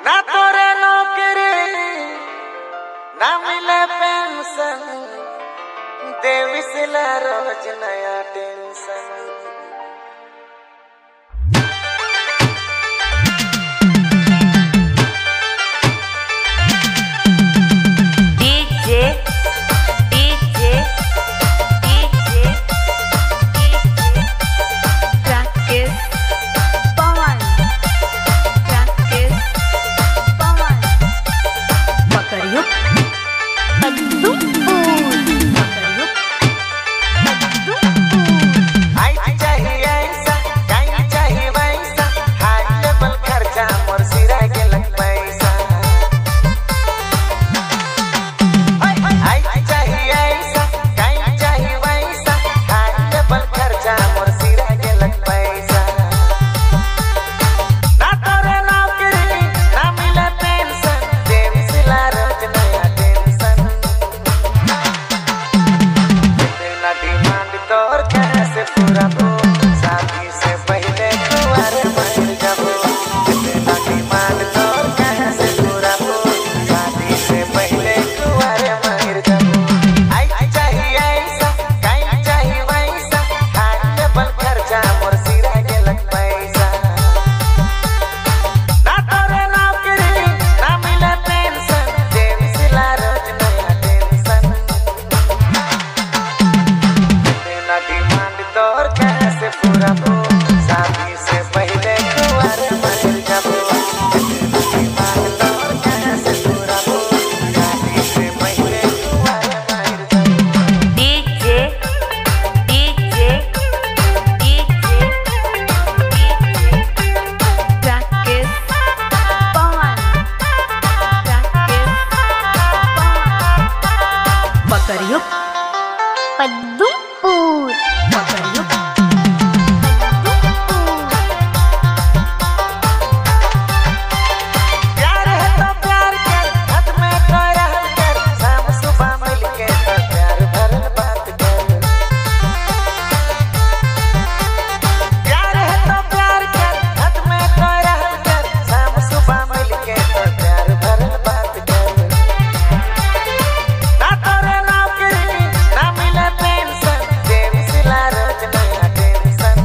ना तोरे नौकरी ना मिले पेंशन, देविसला रोज नया टेंशन। पद्दूपुर प्यार है तो प्यार कर, हद में तो रहम कर, शाम सुबह मिलके तो प्यार भरल बात कर। प्यार है तो प्यार कर, हद में तो रहम कर, शाम सुबह मिलके तो प्यार भरल बात कर। ना तोरे नौकरी ना मिले पेंशन, देविसला रोज नया टेंशन।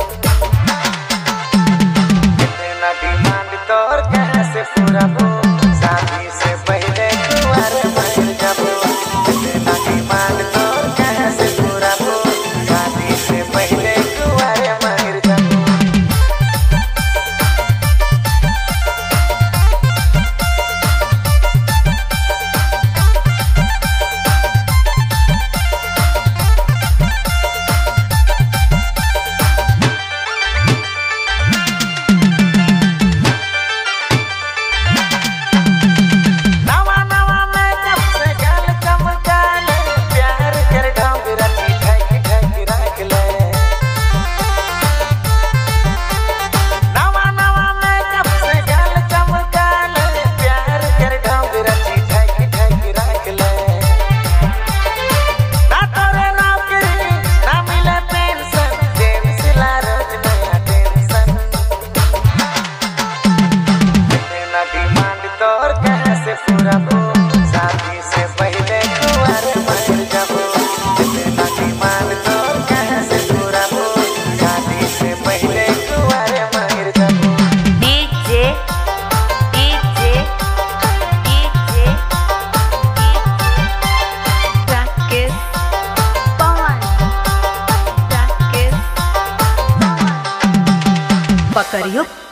इतना डिमांड तोर कैसे पूरा हो, शादी से पहले कुंवारे मर जाबो। इतना डिमांड तोर कैसे पूरा हो, शादी से पहले कुंवारे मर जाबो। नवा नवा मेकअप से गाल चमका ले, प्यार कर ढोंगरा ढक ढक रख ले। नवा नवा मेकअप से गाल चमका ले, प्यार कर ढोंगरा ढक ढक रख ले। ना तोरे नौकरी ना मिले पेंशन, देविसला रोज नया टेंशन। इतना डिमांड तोर कैसे पूरा हो, शादी से पहले कुंवारे मर जाबो। इतना डिमांड तोर कैसे पूरा हो, शादी से पहले कुंवारे मर जाबो। डीजे राकेश पवन पकड़ियो।